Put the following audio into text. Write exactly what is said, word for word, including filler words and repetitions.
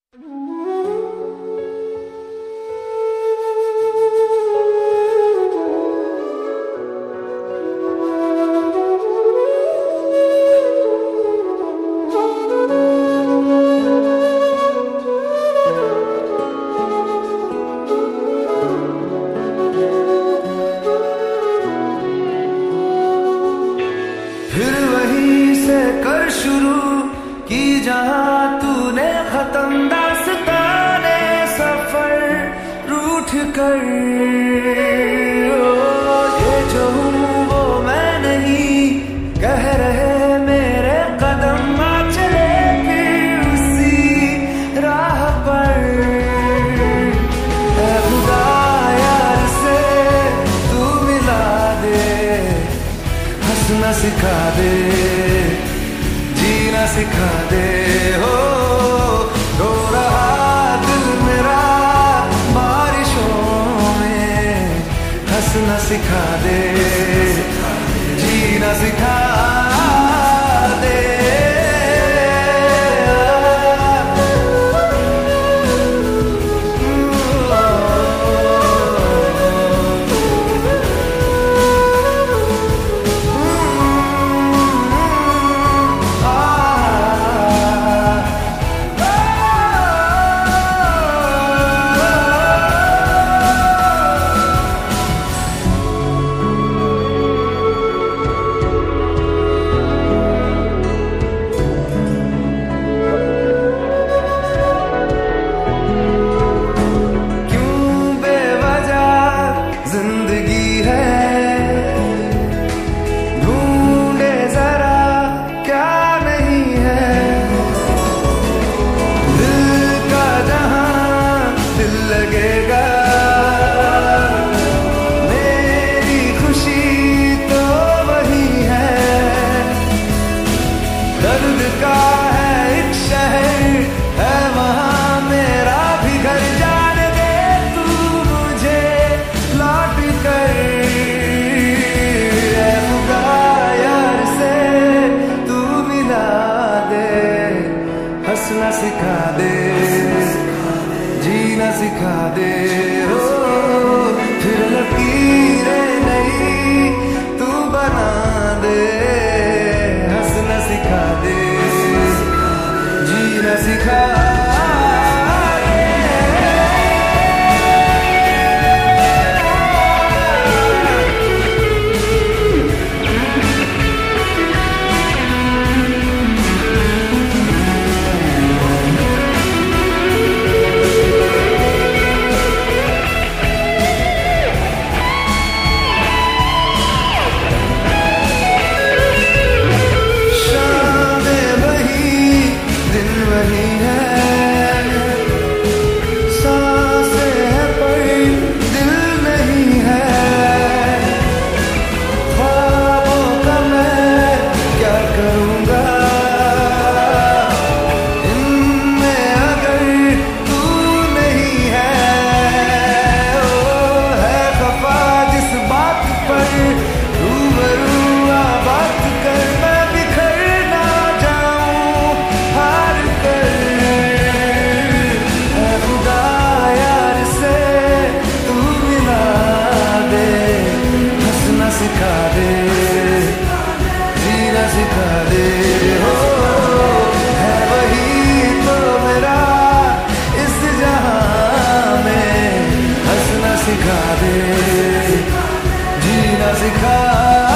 फिर वहीं से कर शुरू की जहां तूने खत्म दास्ताने सफर रूठ कर। ये जो हूँ वो मैं नहीं कह रहे मेरे कदम, आ चले फिर उसी राह पर। ऐ खुदा यार से तू मिला दे, हंसना सिखा दे, जीना सिखा दे। हो रो रहा दिल मेरा बारिशों में, हंसना सिखा दे, जीना सिखा दे। दर्द का है एक शहर है वहाँ मेरा भी घर, जान दे तू मुझे लौट कर। ऐ खुदा यार से तू मिला दे, हंसना सिखा दे, जीना सिखा दे। हो फिर लकीरें नई तू बना दे, हंसना सिखा दे, जीना सिखा दे। सिखा दे, जीना सिखा दे। हो है वही तो मेरा इस जहां में, हंसना सिखा दे, जीना सिखा